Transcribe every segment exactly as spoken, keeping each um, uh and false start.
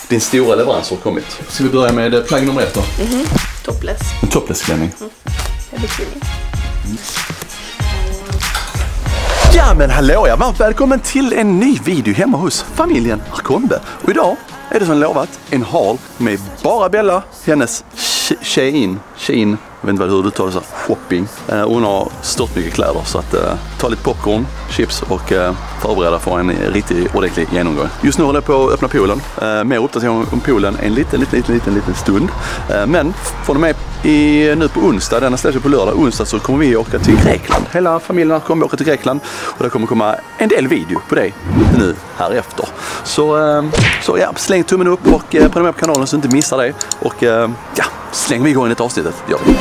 din stora leverans har kommit. Ska vi börja med plagg nummer ett då? Mm-hmm. Topless. En topless-klänning. Mm. En bikini. Mm. Ja men hallå, ja, varmt välkommen till en ny video hemma hos familjen Arkombe. Och idag är det som lovat en haul med bara Bella, hennes Shein, Shein, jag vet inte vad hur du tar det så, shopping. Uh, hon har stort mycket kläder så att uh, ta lite popcorn, chips och uh, förbereda för en riktigt ordentlig genomgång. Just nu håller jag på att öppna poolen. Uh, mer uppdatering om poolen en liten, liten, liten, liten, liten stund. Uh, men från och med i, nu på onsdag, denna släpps på lördag, onsdag så kommer vi åka till Grekland. Hela familjen kommer åka till Grekland och det kommer komma en del video på det nu här efter. Så, uh, så ja, släng tummen upp och uh, prenumerera på kanalen så du inte missar det. Och uh, ja, släng vi igång i ett avsnittet. Gör vi.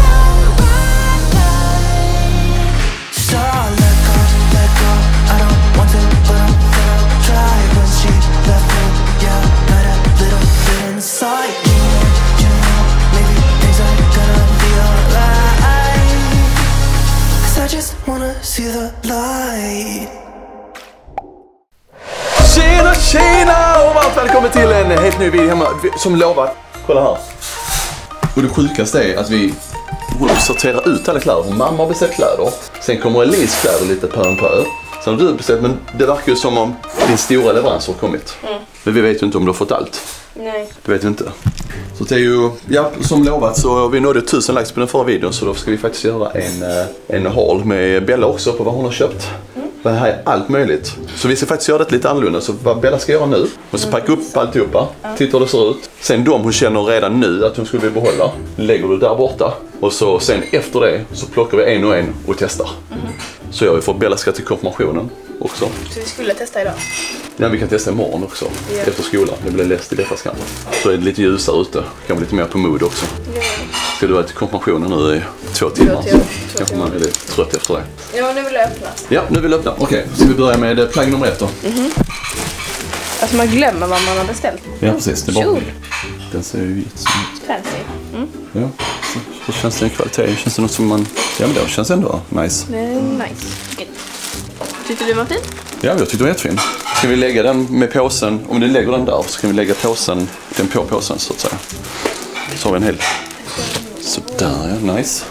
Tjena, tjena och varmt välkommen till en helt ny video hemma som lovat. Kolla här. Och det sjukaste är att vi sorterar ut alla kläder. Mamma har beställt kläder. Sen kommer Elise kläder lite pö om pö. Sen har du beställt, men det verkar ju som om din stora leverans har kommit. Mm. Men vi vet ju inte om du har fått allt. Nej. Det vet vi inte. Så det är ju, ja, som lovat så vi nådde tusen likes på den förra videon. Så då ska vi faktiskt göra en, en haul med Bella också på vad hon har köpt. Mm. Det här är allt möjligt. Så vi ska faktiskt göra det lite annorlunda. Så vad Bella ska göra nu, och så packa upp alltihopa, mm. titta hur det ser ut. Sen de hon känner redan nu att hon skulle vilja behålla, lägger du där borta. Och så sen efter det så plockar vi en och en och testar. Mm. Så gör vi för att Bella ska till konfirmationen också. Så vi skulle testa idag? Ja, vi kan testa imorgon också. Yeah. Efter skolan. Det blir läst i detta skanten. Så är det lite ljusare ute. Kan bli lite mer på mood också. Yeah. Ska du vara till konfirmationen nu i två timmar? Två timmar. Så kanske man är lite trött efter det. Ja, nu vill jag öppna. Ja, nu vill jag öppna. Okej, okay, så vi börjar med plagg nummer ett då. Mm-hmm. Alltså man glömmer vad man har beställt. Ja, precis. Det är bara... Den ser ju jättesnygg ut. Fancy. Mm. Ja, så, så känns det en kvalitet. Känns det något som man... Ja, men det känns ändå nice. Det är nice. Okay. Tyckte du var fin? Ja, jag tyckte det var jättefin. Ska vi lägga den med påsen, om du lägger den där så kan vi lägga påsen, den på påsen så att säga. Så har vi en hel. Så där, ja, nice.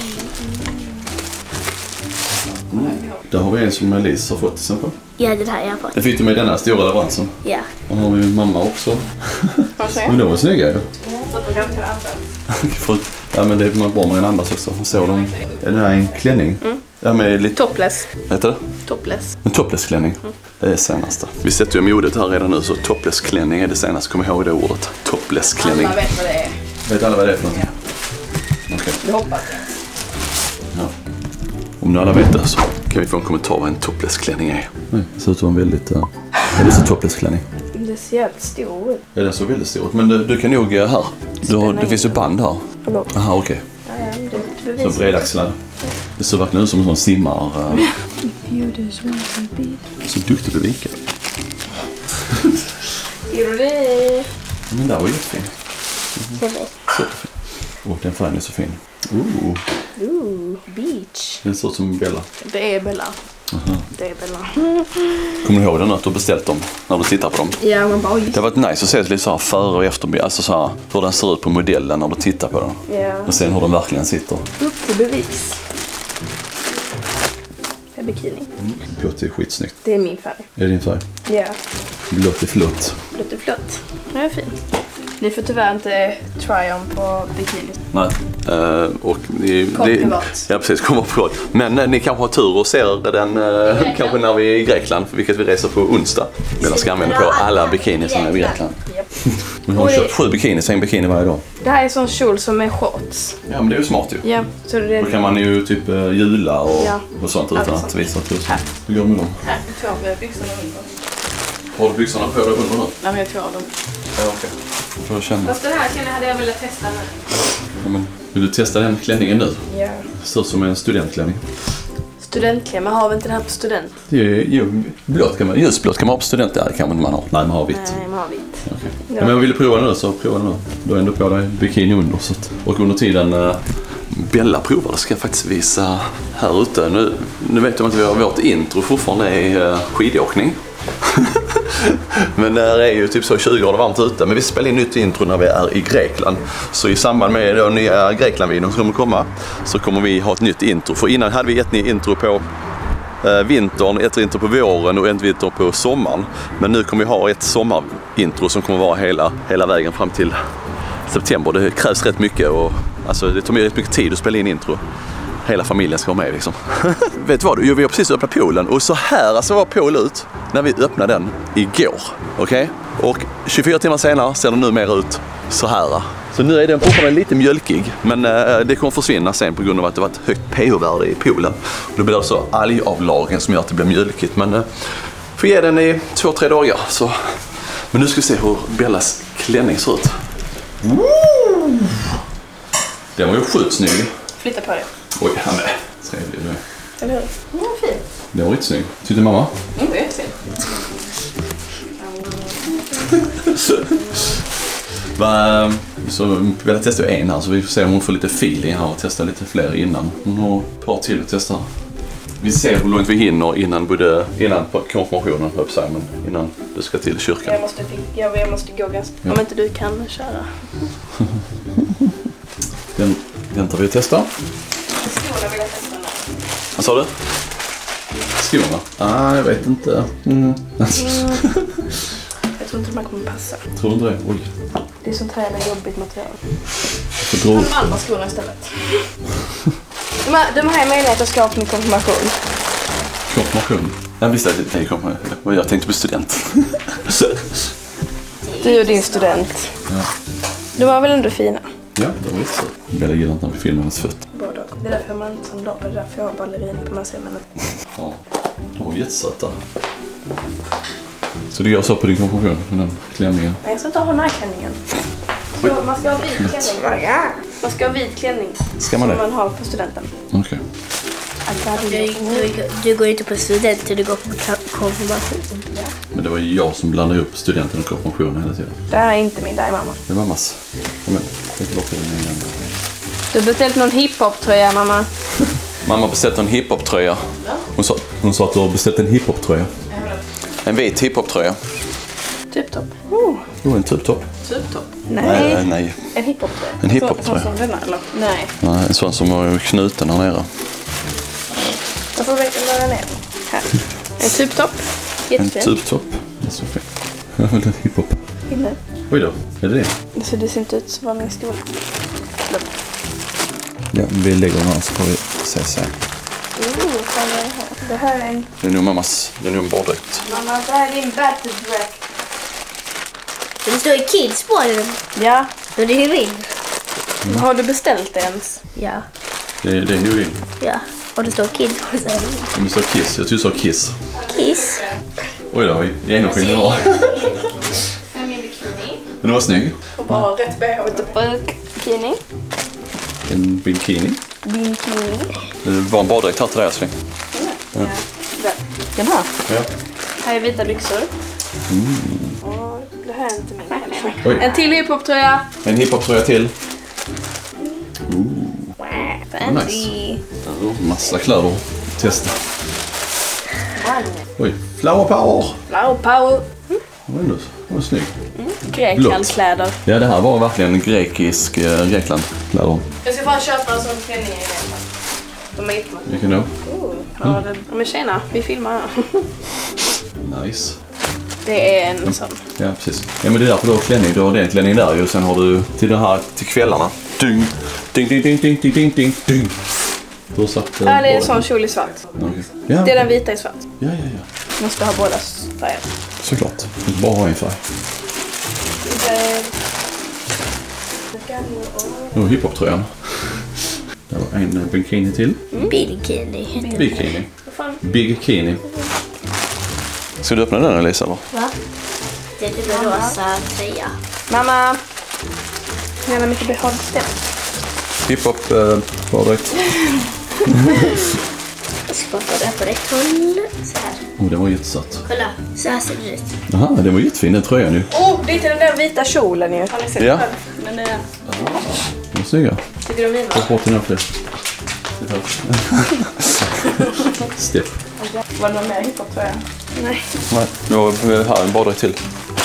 Mm. Där har vi en som Elise har fått till exempel. Ja, det här jag har fått. Det fick du med denna stora leveransen. Ja. Och har vi mamma också. Men de var snygga ju. Ja, men det är man bra med en andas också. Så de, är det här en klänning? Mm. Ja, med lite... Topless. Vad heter det? Topless. En topless-klänning. Mm. Det är det senaste. Vi sätter ju modet här redan nu så topless-klänning är det senaste. Kom ihåg det ordet. Topless-klänning. Alla vet vad det är. Vet alla vad det är för något? Ja. Okej. Okay. Jag hoppas det. Ja. Om ni alla vet det så kan vi få en kommentar vad en topless-klänning är. Nej, det ser ut som en väldigt... Uh... Är det så topless-klänning? Det ser jävligt stor ut. Ja, det är så väldigt stort. Men du, du kan nog här. Du har, det finns ju band här. Förlåt. Aha, okej. Okay. Ja, ja, så bredaxlad. Det ser verkligen ut som en sån simmar. Uh... Så duktig på vika. Gjorde Men det var jättefin. Mm. Superfin. Åh, oh, den färgen är så fin. Ooh. Ooh, beach. Den ser ut som Bella. Det är Bella. Uh-huh. Det är Bella. Kommer du ihåg den att du har beställt dem när du tittar på dem? Ja, man bara... Det har varit nice att se lite så här före och efter, alltså så här, hur den ser ut på modellen när du tittar på den. Ja. Och sen hur den verkligen sitter. Upp till bevis. Det är bikini. Mm. Blått är skitsnyggt. Det är min färg. Är det din färg? Ja. Blått är flott. Blått är flott. Det är fint. Ni får tyvärr inte try-on på bikini. Nej. Uh, och ni, kom ni, privat. Ja, precis. Kommer privat. Men uh, ni kanske har tur och ser den uh, kanske när vi är i Grekland, vilket vi reser på onsdag. Eller ska använda på alla bikinis som är i Grekland. Yep. Men hon köper sju bikinis, en bikini varje dag. Det här är sån kjol som är shorts. Ja, men det är ju smart ju. Ja, så det är... Då kan man ju typ uh, jula och, ja. och sånt utan att visa att det är hur går det med dem? Här, jag tar byxorna under. Har du byxorna på dig under nu? Nej, men jag tar dem. Ja, okej. Okay. Får jag känna. Fast den här känner hade jag velat testa nu. Ja, men vill du testa den klänningen nu? Ja. Det ser ut som en studentklänning. Studentkläder, man har väl inte det här på student? Det är ju blått kan man, ljusblått kan man ha på student, där kan man inte man ha. Nej, man har vitt. Nej, man har vitt. Okay. Ja. Ja, men jag ville prova den nu, så prova den nu. Du har ändå på dig bikini under. Så att, och under tiden uh, Bella provar, det ska jag faktiskt visa här ute. Nu, nu vet jag inte, vi har vårt intro fortfarande är uh, skidåkning. Men det är ju typ så tjugo grader varmt ute. Men vi spelar in nytt intro när vi är i Grekland. Så i samband med då nya Grekland-videon som kommer komma så kommer vi ha ett nytt intro. För innan hade vi ett nytt intro på eh, vintern, ett intro på våren och ett intro på sommaren. Men nu kommer vi ha ett sommarintro som kommer vara hela, hela vägen fram till september. Det krävs rätt mycket och alltså, det tar rätt mycket tid att spela in intro. Hela familjen ska vara med liksom. Vet du vad? Vi har precis öppnat poolen och så här alltså var pool ut när vi öppnade den igår. Okej? Okay? Och tjugofyra timmar senare ser den nu mer ut så här. Så nu är den fortfarande lite mjölkig, men eh, det kommer försvinna sen på grund av att det var ett högt pH-värde i poolen. Och då blir det alltså algavlagring som gör att det blir mjölkigt. Men eh, får ge den i två, tre dagar. Så. Men nu ska vi se hur Bellas klänning ser ut. Woo! Den var ju sjukt snygg. Flytta på det. Oj, han är trevlig nu. Eller hur? Den var fin. Den var riktigt snygg. Tyckte mamma? Mm, det är jättefin. Va, så vill jag testa en här så vi får se om hon får lite feeling här och testa lite fler innan. Hon har ett par till att testa. Vi ser hur långt vi hinner innan både innan konfirmationen upp sig, men innan du ska till kyrkan. Jag måste, jag, jag måste gå ganska. Ja. Om inte du kan köra. Den väntar vi att testa. Skorna vill jag testa nu. Vad sa du? Skorna? Ah, jag vet inte. Mm. Mm. Jag tror inte de här kommer passa. Tror du inte det? Oj. Det är sånt här jävla jobbigt material. Jag tror... De andra skorna istället. De här, de här är möjlighet att skapa min konfirmation. Konfirmation? Jag visste att det kom. Jag tänkte på student. Du och din student. Ja. De var väl ändå fina? Ja, de var så. Jag gillar inte när vi filmar hans fötter. Både. Det är därför man inte som lag. Det är därför jag har ballerin på massemenen. Ja, de var jättesöta. Så det gör så på din konfirmation med den klänningen? Nej, jag ska inte ha den här klänningen. Så man ska ha vit klänning. Man ska ha vit klänning. Ska man det? Som man har på studenten. Okej. Okay. Du, du, du går inte på studenten, du går på konfirmation. Ja. Men det var ju jag som blandade upp studenten och konfirmationen hela tiden. Det här är inte min, det är mamma. Det är mammas. Kom igen, jag locka den igen. Du har beställt någon hiphop-tröja, mamma. Mamma har beställt en hiphop-tröja. Hon sa, hon sa att du har beställt en hiphop-tröja. En vit hiphop-tröja. Typ-topp. Oh. Jo, en typ-topp. Typ-topp? Nej. Nej, nej. En hiphop-tröja. En hiphop-tröja. En sån som denna, eller? Nej. Nej, en sån som har knuten här nere. Jag får veta vad den är. Här. En typ-topp. Jättefin. En typ-topp. Det är så fint. Jag vill en hiphop. Inne. Oj då, är det det? Så det ser inte ut som min skola. Ja, vi lägger den här så får vi se sen. Oh, vad är det här? Det här är en... Det är nog mammas, det är nog en baddräkt. Mamma, det här är din battledräkt. Det står ju kids på den. Ja. Men det är ju ring. Mm. Har du beställt det ens? Ja. Det, det är nog din. Ja. Och det står kids på den. Om det står kiss, jag tror det står kiss. Kiss. Oj då, det är nog skillnad bra. Men det var snygg. Och bara rätt B H och bikini. En bikini. Bikini. Det var en baddräkt här till dig, älskling. Ja. Ja. Den här. Ja. Här är vita byxor. Mm. Och det här är inte min. Oj. En till hiphop-tröja. En hiphop-tröja till. Ooh. Fancy. Nice. Massa kläder. Testa. Oj, flower power. Flower power. Mm. Vad är det var snygg. Mm. Greklandkläder. Ja, det här var verkligen en grekisk uh, Greklandkläder. Jag ska fan köpa en sån klänning i Grekland. De är jättebra. Vilken då? Oh, ja, det, men tjena, vi filmar här. Nice. Det är en sån. Ja, precis. Ja, men det är därför du har klänning. Du har den klänning där ju. Sen har du till det här till kvällarna. Ding, ding, ding, ding, ding, ding, ding, ding. Du har satt... Ja, det är en sån kjol i svart. Okay. Ja. Det är den vita i svart. Ja, ja, ja. Måste ha båda färger. Såklart. Inte bara ha en färg. Nu är hiphop-tröjan. Det var en bikini till. Mm. Bikini. Bikini. Bikini. Ska du öppna den, Elisa? Eller? Va? Det är typ en rosa tröja. Mamma! Hur mycket behåll beställt? Hiphop eh, baddräkt. Jag spottar det på rätt håll. Så här. Oh, den var jättesött. Kolla, så här ser det ut. Jaha, den var jättefin, den tröjan ju. Oh, det är till den där vita kjolen ju. Har ni sett ja. Den? Men det är... De är snygga. Tycker du om mina? Ta bort den här fler. Step. Var det någon mer hiphop tror jag? Nej. Nej, nu har vi här en badare till.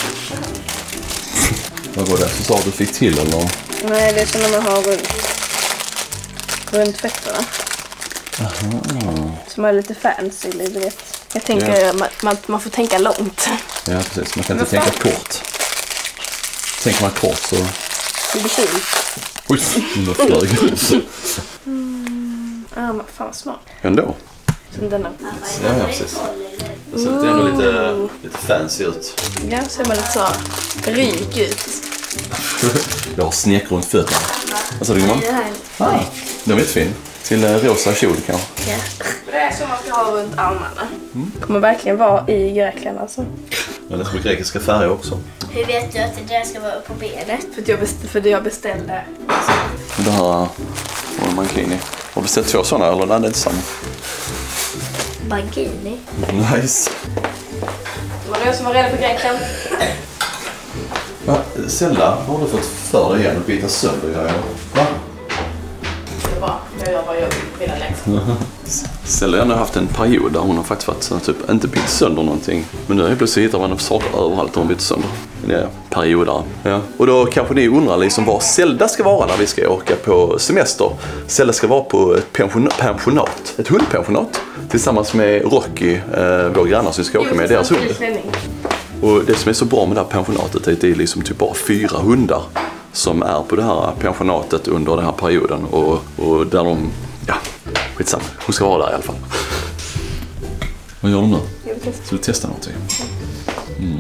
Vad var det? Så sa du fick till eller? Nej, det är som när man har runt, runt fötterna. Aha. Som är lite fancy, du vet. Jag tänker ja. man, man, man får tänka långt. Ja, precis. Man kan inte tänka kort. Tänker man kort så... Det blir kul. Oj, det flög. Mm. Ah, men fan vad smart. Ändå. Som denna. Ja, ja, precis. Det ser lite, ändå lite, lite fancy ut. Ja, ser man lite så rik ut. Jag har snek runt fötterna. Vad sa du, gumman? Ah, de är jättefin. Till uh, rosa kjol kanske. Ja. Det är så man ska ha runt armarna. Mm. Kommer verkligen vara i Grekland alltså. Ja, det är som grekiska färger också. Hur vet du att det där ska vara på benet? För att jag, beställ, för att jag beställde. Det här var en mankini. Har du beställt två sådana eller? Nej, det är inte samma. Mankini? Nice. Det var det som var redo för Grekland. Va? Zelda, har du fått för dig igen och bita sönder grejer? Va? Det är bra. Jag gör vad jag vill längst. Zelda har ändå haft en period där hon har faktiskt varit så, typ, inte bitit sönder någonting. Men nu är plötsligt hittar man saker överallt och hon bitit sönder. Det är perioder. Ja. Och då kanske ni undrar liksom var Zelda ska vara när vi ska åka på semester. Zelda ska vara på ett pensionat, pensionat ett hundpensionat. Tillsammans med Rocky, eh, vår grannar som vi ska åka med deras hund. Och det som är så bra med det här pensionatet är att det är liksom typ bara fyra hundar som är på det här pensionatet under den här perioden. Och, och där de, ja, skitsamma. Hon ska vara där i alla fall. Vad gör de nu? Ska du testa någonting? Mm.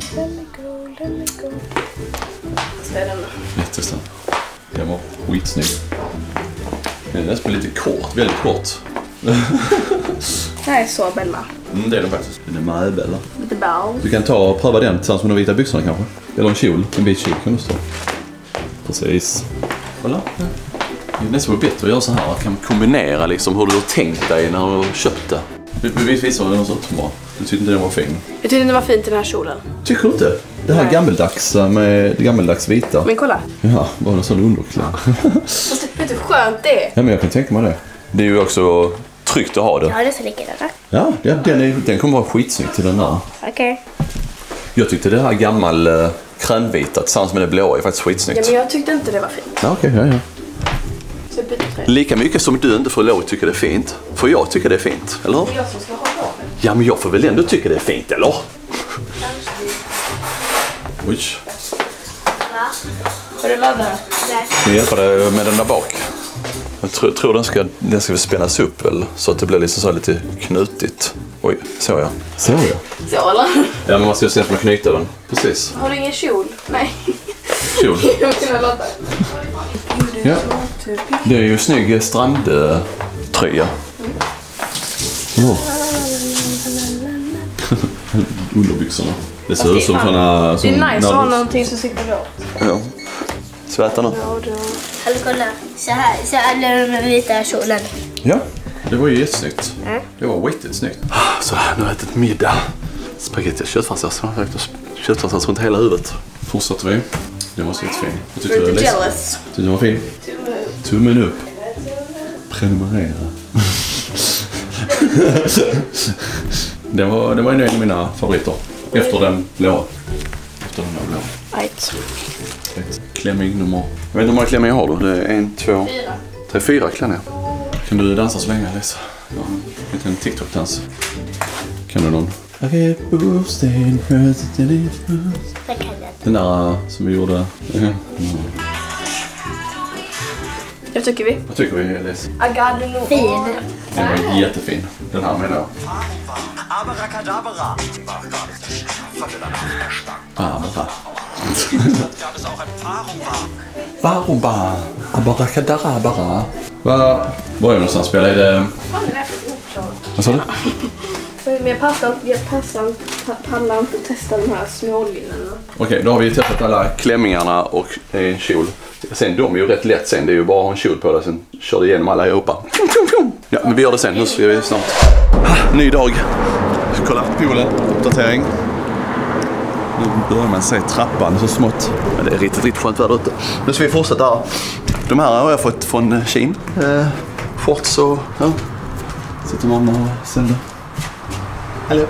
Ja, testa. Den var skitsnygg. Den är nästan lite kort, väldigt kort. Det här är så Bella. Mm, det är den faktiskt. Den är med Bella. Lite ball. Du kan ta och pröva den tillsammans med de vita byxorna kanske. Eller en kjol. En vit kjol kan du stå. Precis. Voilà. Ja. Det är nästan bättre att göra så här. Att kan kombinera liksom hur du har tänkt dig när du har köpt det. Vi visar den också bra. Du tyckte inte den var fin? Jag tyckte den var fint i den här kjolen. Tycker du inte? Det här gammeldags med det gammeldags vita. Men kolla. Ja, bara en sån underklädd. Fast vet du hur skönt det är? Ja, men jag kan tänka mig det. Det är ju också tryggt att ha det. Ja, det är så likadant. Ja, ja den, är, den kommer vara skitsnygg till den där. Okej. Okay. Jag tyckte det här gammal uh, kränvita tillsammans med det blåa är faktiskt skitsnyggt. Ja, men jag tyckte inte det var fint. Ja, okej, okay, ja, ja. Så lika mycket som du inte får lov att tycka det är fint. För jag tycker det är fint, eller? Det är jag som ska ha det. Ja, men jag får väl ändå tycka det är fint, eller? Oj. Va? Har du laddat? Nej. Jag hjälper dig med den där bak. Jag tror, tror den ska, den ska spännas upp väl, så att det blir liksom så lite knutigt. Oj, så ja. Så ja. Så eller? Ja, men man ska se att man knyter den. Precis. Har du ingen kjol? Nej. Kjol. Jag kan ladda. Ja. Det är ju snygg strandtröja. Oh. Underbyxorna. Det ser ut som såna... Det är nice att ha någonting som sitter åt. Ja. Sväta nu. Alltså kolla, så här, så här med vita kjolen. Ja, det var ju jättesnyggt. Mm. Det var riktigt snyggt. Så nu har jag ätit middag. Spagetti och köttfärssås. Köttfärssås runt hela huvudet. Fortsätter vi. Den var så jättefin. Jag tyckte Pretty det var jealous. Tyckte den var fin. Tummen upp. Prenumerera. det var det var en av mina favoriter. Efter den blåa. Efter den blåa. Right. Klämming nummer. Jag vet inte hur många klämmingar har du? Det är en, två, Fyra. tre, fyra klänningar. Kan du dansa så länge, Lisa? Ja, en liten TikTok-dans. Kan du någon? Det kan jag. Den där som vi gjorde. Mm. Jag tycker vi. Vad tycker vi, Lisa? Agadolo. Fin. Den var jättefin. Den här menar jag. Abracadabra. Abra. Varuba. Abracadabra. Var var är någonstans spelar är det? Vad sa du? Men jag passar, jag passar, pallar inte att testa de här smålinnena. Okej, okay, då har vi testat alla klämmingarna och en kjol. Sen de är ju rätt lätt sen. Det är ju bara att ha en kjol på det. Sen kör det igenom alla i Europa. Ja, men vi gör det sen. Nu ska vi snart. Ha, ny dag. Kolla, poolen. Uppdatering. Nu börjar man se trappan så smått. Men det är riktigt, riktigt skönt väder ute. Nu ska vi fortsätta här. De här har jag fått från Shein. Eh, shorts och ja, Sitter mamma och sänder. Hallå.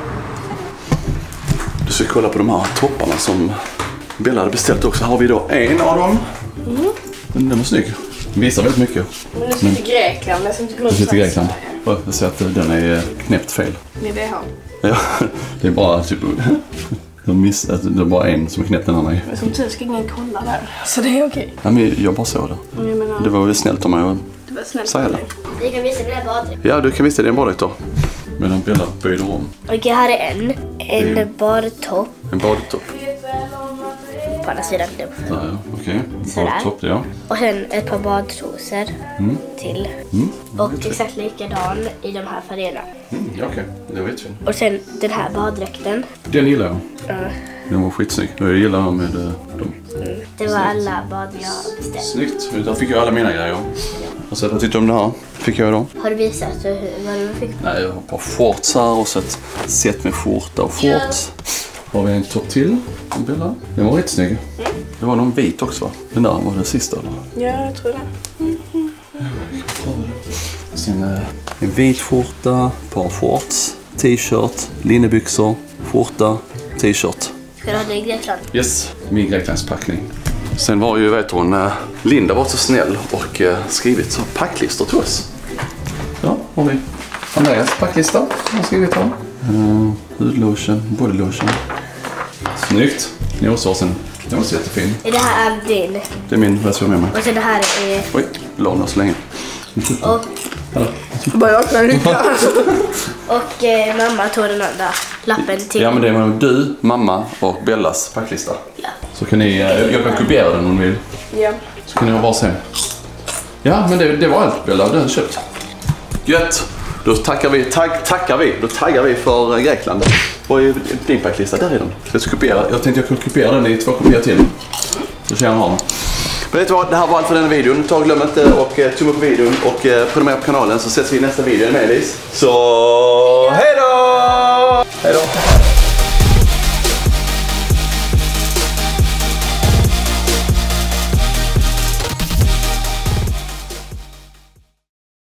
Du ska kolla på de här topparna som Bella hade beställt också. Här har vi då en av dem. Mm. Den, den är snygg. Den visar väldigt mycket. Men nu ska vi till Grekland. Jag ska inte gå runt till Grekland. Jag ser att den är knäppt fel. Med B H. Ja, det är bara typ... De miss, det är bara en som är knäppt den andra. Men som tur ska ingen kolla där. Så det är okej. Ja, men jag bara såg det. Jag menar, det var väl snällt om mig det var snällt säga det. Du kan visa dina baddräkter. Ja, du kan visa din baddräkt då. Men den Bella böjde om. Okej, här är en. En mm. badtopp. En badtopp. På andra sidan. Där, ja. Okej. Okay. Badtopp, ja. Och sen ett par badtrosor mm. till. Mm. Och exakt likadan i de här färgerna. Mm, ja, okej. Okay. Det vet vi. Och sen den här baddräkten. Den gillar jag. Mm. Den var skitsnygg. Jag gillar den med dem. Mm. Det var alla bad jag beställde. Snyggt. Där fick jag alla mina grejer. Och så jag tyckte om det här. Fick jag då. Har du visat hur, vad du fick? Nej, jag har ett par shorts här och så ett set med skjorta och shorts. Har vi en topp till. Bella. Den var rätt snygg. Mm. Det var någon vit också va? Den där var den sista eller? Ja, jag tror det. Mm. Sen en vit skjorta, par shorts, t-shirt, linnebyxor, skjorta, t-shirt. Ska du ha det i Grekland? Yes, min Greklandspackning. Sen var ju, vet hon, Linda var så snäll och skrivit så packlistor till oss. Ja, har vi Andreas packlista som har skrivit här. Uh, hudlotion, bodylotion. Snyggt. Nosåsen. Den var så jättefin. Är det här din? Det är min, vad ska jag med mig? Och så det här är... Oj, låna så länge. Och... Bara öppna lycka. Och eh, mamma tog den andra lappen till. Ja, men det var du, mamma och Bellas packlista. Ja. Så kan ni, jag kan kopiera den om ni vill. Ja. Så kan ni ha varsin. Ja, men det, det var allt Bella, det har köpt. Gött! Då tackar vi, tagg, tackar vi, då taggar vi för Grekland. Vad är din packlista? Där är den. Jag ska kopiera, jag tänkte jag kunde kopiera den i två kopior till. Så ser jag ha den. Men vet du vad, det här var allt för den videon. Ta och glöm inte och eh, tumma på videon och eh, prenumerera på kanalen så ses vi i nästa video med Elis. Så hej då! Hej då!